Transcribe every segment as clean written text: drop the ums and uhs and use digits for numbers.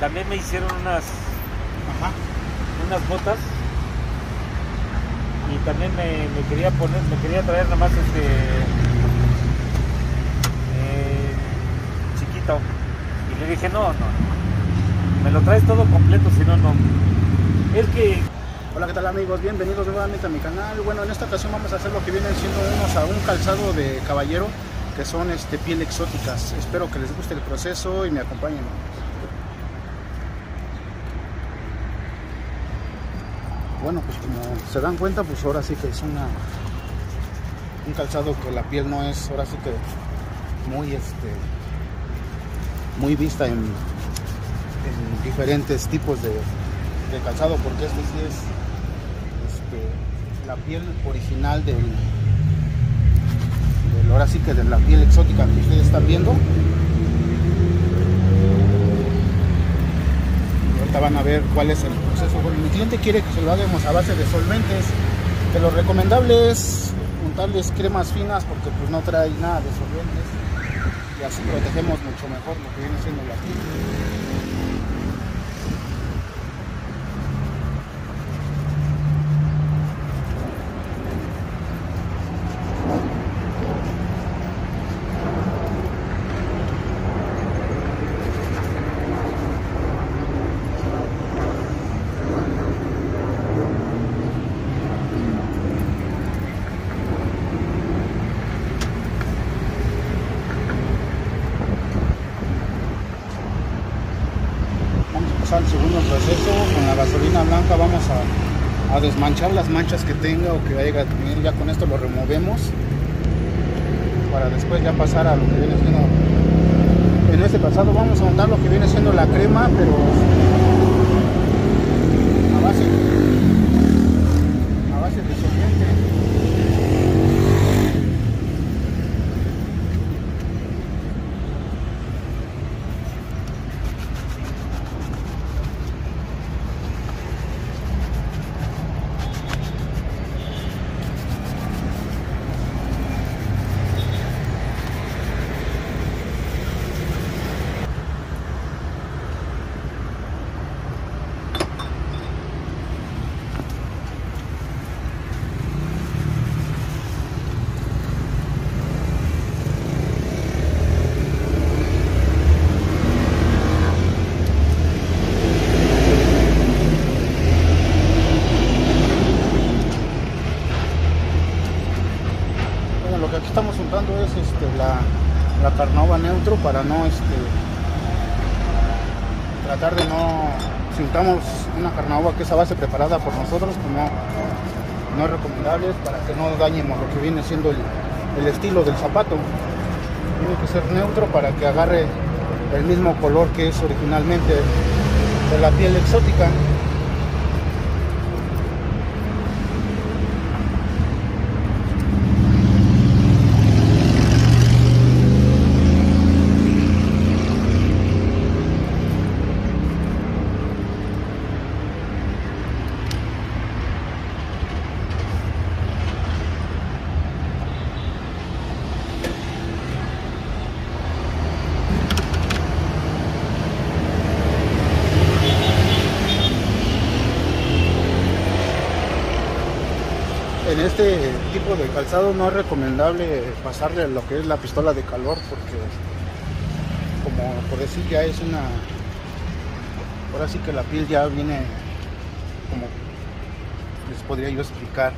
también me hicieron Ajá. unas botas. Y también me quería traer nada más chiquito. Y le dije, no, me lo traes todo completo, si no, no. Es que... Hola, ¿qué tal amigos? Bienvenidos nuevamente a mi canal. Bueno, en esta ocasión vamos a hacer lo que vienen siendo un calzado de caballero, que son piel exóticas. Espero que les guste el proceso y me acompañen. Bueno, pues como se dan cuenta, pues ahora sí que es un calzado que la piel no es, ahora sí que muy vista en diferentes tipos de calzado, porque sí es la piel original ahora sí que de la piel exótica que ustedes están viendo. Ahorita van a ver cuál es el proceso. Bueno, mi cliente quiere que se lo hagamos a base de solventes, que lo recomendable es untarles cremas finas porque pues no trae nada de solventes y así protegemos mucho mejor lo que viene siendo la piel. Al segundo proceso, con la gasolina blanca vamos a desmanchar las manchas que tenga o que haya tenido. Ya con esto lo removemos para después ya pasar a lo que viene siendo. En este calzado vamos a untar lo que viene siendo la crema, pero a base de solvente. Lo que aquí estamos untando es la carnauba neutro para no tratar de no, si untamos una carnauba que es a base preparada por nosotros, pues no es recomendable para que no dañemos lo que viene siendo el estilo del zapato. Tiene que ser neutro para que agarre el mismo color que es originalmente de la piel exótica. En este tipo de calzado no es recomendable pasarle lo que es la pistola de calor, porque como por decir ya es ahora sí que la piel ya viene, como les podría yo explicar,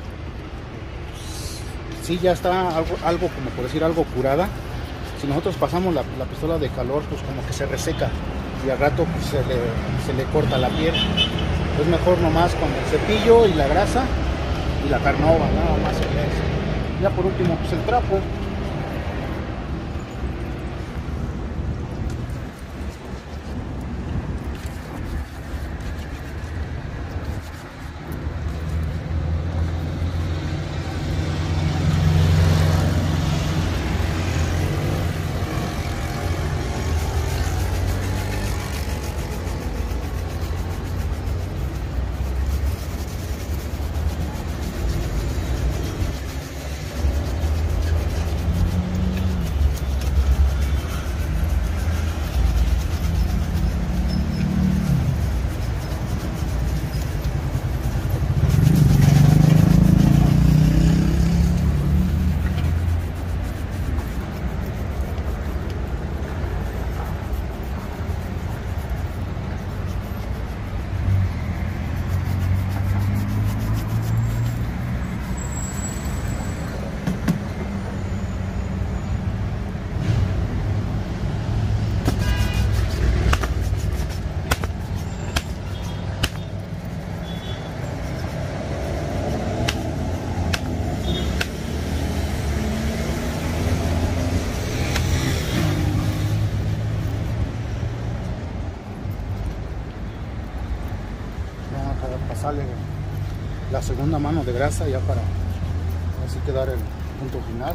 sí ya está algo como por decir algo curada. Si nosotros pasamos la pistola de calor, pues como que se reseca y al rato pues se le corta la piel. Es mejor nomás con el cepillo y la grasa y la carnauba, nada más. Ya por último pues el trapo. sale la segunda mano de grasa ya para así quedar el punto final.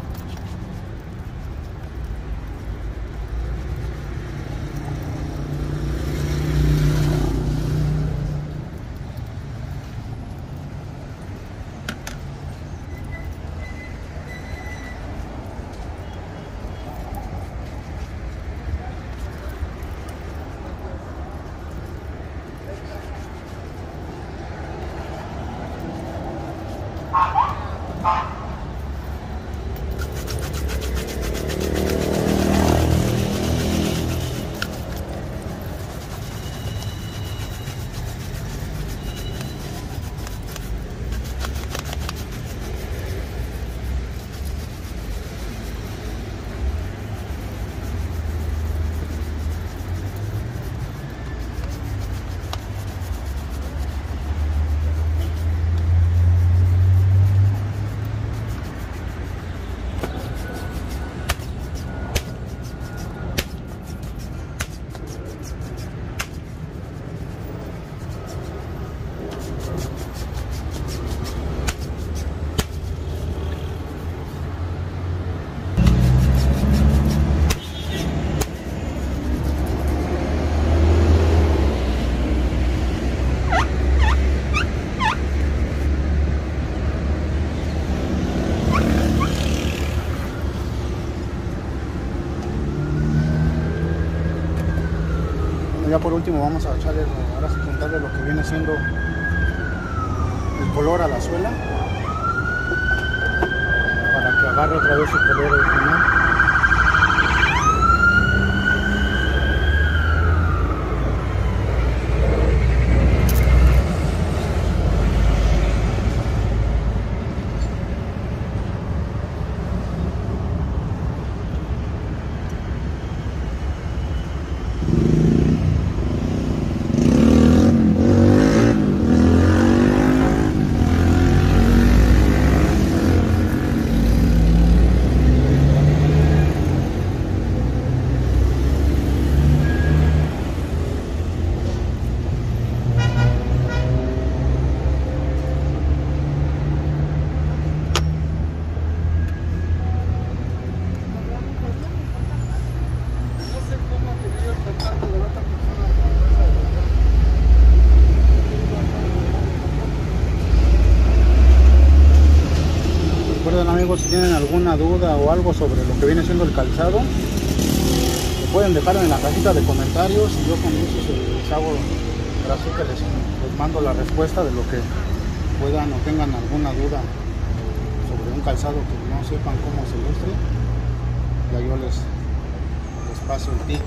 Ya por último vamos a echarle, ahora sí juntarle lo que viene siendo el color a la suela para que agarre otra vez el color original. Recuerden, amigos, si tienen alguna duda o algo sobre lo que viene siendo el calzado, lo pueden dejar en la cajita de comentarios y yo con gusto les hago, ahora sí que les mando la respuesta de lo que puedan o tengan alguna duda sobre un calzado que no sepan cómo se lustre. Ya yo les paso el tip.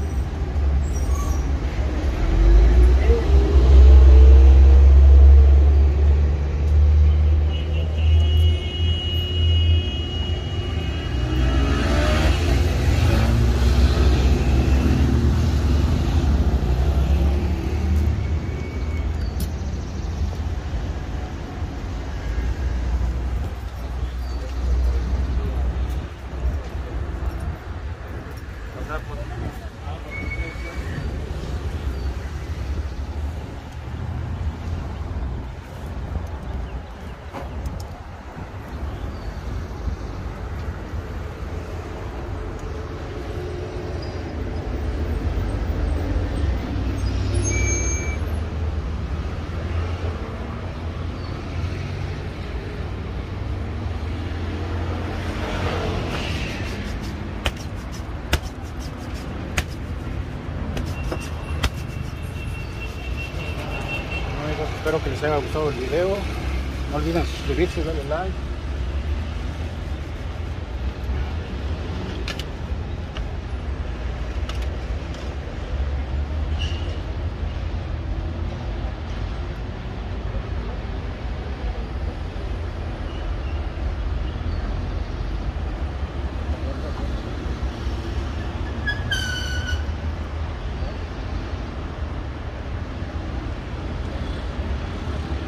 Espero que les haya gustado el video. No olviden suscribirse y darle like.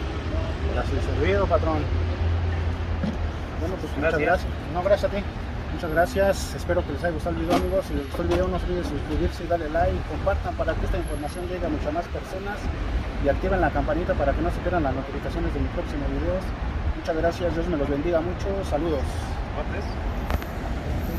Gracias, servido, patrón. Bueno, pues muchas gracias. No, gracias a ti. Muchas gracias, espero que les haya gustado el video, amigos. Si les gustó el video, no se olviden de suscribirse y darle like, compartan para que esta información llegue a muchas más personas y activen la campanita para que no se pierdan las notificaciones de mis próximos videos. Muchas gracias, Dios me los bendiga mucho, saludos.